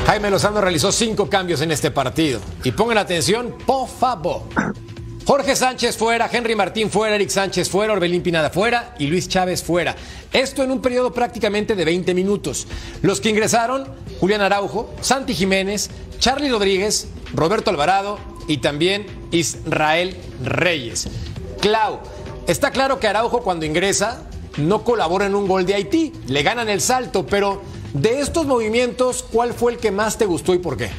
Jaime Lozano realizó 5 cambios en este partido. Y pongan atención, por favor. Jorge Sánchez fuera, Henry Martín fuera, Eric Sánchez fuera, Orbelín Pineda fuera y Luis Chávez fuera. Esto en un periodo prácticamente de 20 minutos. Los que ingresaron, Julián Araujo, Santi Jiménez, Charly Rodríguez, Roberto Alvarado y también Israel Reyes. Clau, está claro que Araujo cuando ingresa no colabora en un gol de Haití, le ganan el salto, pero de estos movimientos, ¿cuál fue el que más te gustó y por qué?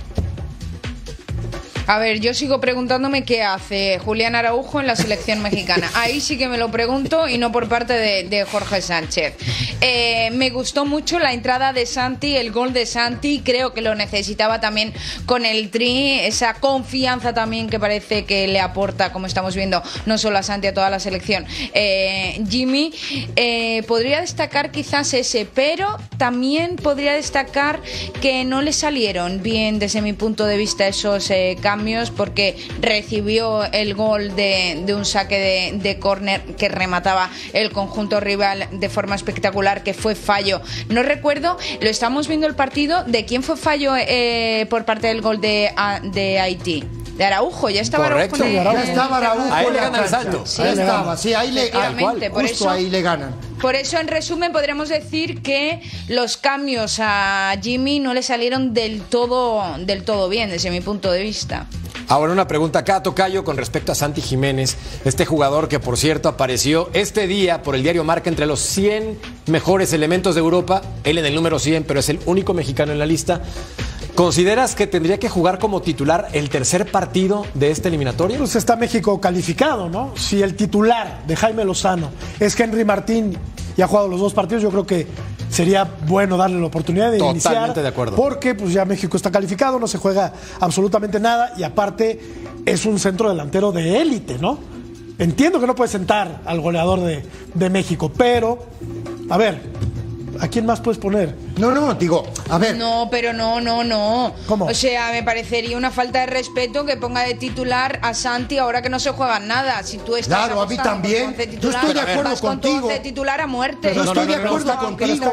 A ver, yo sigo preguntándome qué hace Julián Araujo en la selección mexicana. Ahí sí que me lo pregunto y no por parte de Jorge Sánchez. Me gustó mucho la entrada de Santi, el gol de Santi. Creo que lo necesitaba también con el Tri. Esa confianza también que parece que le aporta, como estamos viendo, no solo a Santi, a toda la selección. Jimmy, podría destacar quizás ese, pero también podría destacar que no le salieron bien desde mi punto de vista esos cambios, porque recibió el gol de un saque de córner que remataba el conjunto rival de forma espectacular, que fue fallo. No recuerdo, lo estamos viendo el partido, ¿de quién fue fallo por parte del gol de Haití? De Araujo, ya estaba Araujo. Correcto, ya estaba Araujo. Ahí le ganan el salto. Sí, ahí estaba, sí, ahí le justo ahí le ganan. Por eso, en resumen, podríamos decir que los cambios a Jimmy no le salieron del todo bien, desde mi punto de vista. Ahora una pregunta acá, tocayo, con respecto a Santi Jiménez, este jugador que, por cierto, apareció este día por el diario Marca entre los 100 mejores elementos de Europa, él en el número 100, pero es el único mexicano en la lista. ¿Consideras que tendría que jugar como titular el tercer partido de esta eliminatoria? Pues está México calificado, ¿no? Si el titular de Jaime Lozano es Henry Martín y ha jugado los 2 partidos, yo creo que sería bueno darle la oportunidad de iniciar. Totalmente de acuerdo. Porque pues ya México está calificado, no se juega absolutamente nada y aparte es un centro delantero de élite, ¿no? Entiendo que no puede sentar al goleador de México, pero, a ver, ¿a quién más puedes poner? No, digo, a ver. No, pero no. ¿Cómo? O sea, me parecería una falta de respeto que ponga de titular a Santi ahora que no se juega nada. Si tú estás claro, a mí también. Yo estoy de acuerdo contigo. De titular a muerte. Yo estoy de acuerdo contigo.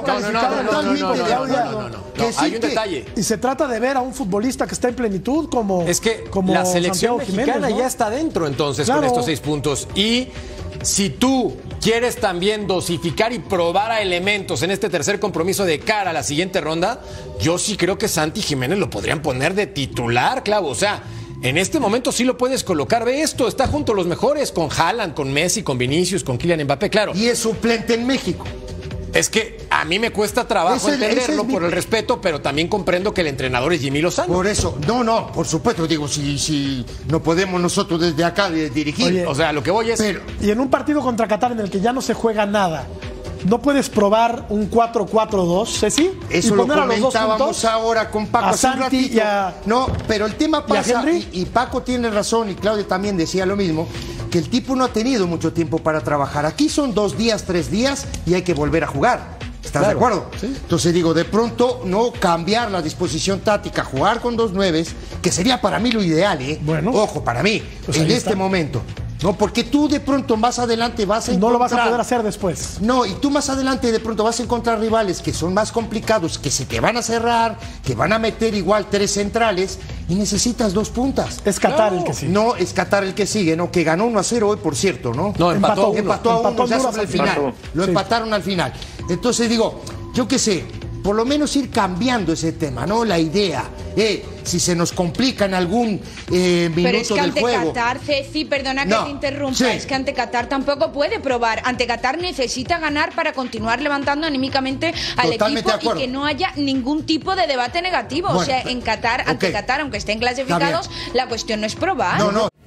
Hay un detalle. Y se trata de ver a un futbolista que está en plenitud como es que como la selección Santiago mexicana, Jiménez, ¿no? ya está dentro entonces, claro, con estos 6 puntos. Y si tú quieres también dosificar y probar a elementos en este tercer compromiso de cara a la siguiente ronda, yo sí creo que Santi Jiménez lo podrían poner de titular, Clavo. O sea, en este momento sí lo puedes colocar. Ve esto, está junto a los mejores, con Haaland, con Messi, con Vinicius, con Kylian Mbappé, claro. Y es suplente en México. Es que a mí me cuesta trabajo entenderlo por el respeto, pero también comprendo que el entrenador es Jimmy Lozano. Por eso, no, por supuesto, digo, si no podemos nosotros desde acá dirigir. Oye, o sea, lo que voy es... Pero, y en un partido contra Qatar en el que ya no se juega nada, ¿no puedes probar un 4-4-2, Ceci? Eso lo comentábamos ahora con Paco a Santi y a... No, pero el tema pasa, y Paco tiene razón, y Claudia también decía lo mismo, que el tipo no ha tenido mucho tiempo para trabajar. Aquí son 2 días, 3 días, y hay que volver a jugar. ¿Estás de acuerdo? Sí. Entonces digo, de pronto no cambiar la disposición táctica, jugar con 2 9s, que sería para mí lo ideal, ¿eh? Bueno. Ojo, para mí, pues en este momento. No, porque tú de pronto más adelante vas a encontrar... No lo vas a poder hacer después. No, y tú más adelante de pronto vas a encontrar rivales que son más complicados, que se te van a cerrar, que van a meter igual 3 centrales y necesitas 2 puntas. Es Qatar el que sigue. No, es Qatar el que sigue, ¿no? Que ganó 1-0 hoy, por cierto, ¿no? No, empató a 1 ya sobre el final. Lo empataron al final. Entonces digo, yo qué sé, por lo menos ir cambiando ese tema, ¿no? La idea, si se nos complica en algún minuto pero es que del juego. ante Qatar, Ceci, perdona que te interrumpa, sí. Es que ante Qatar tampoco puede probar. Ante Qatar necesita ganar para continuar levantando anímicamente al Totalmente equipo y que no haya ningún tipo de debate negativo. Bueno, o sea, en Qatar, ante Qatar, aunque estén clasificados, la cuestión no es probar. No.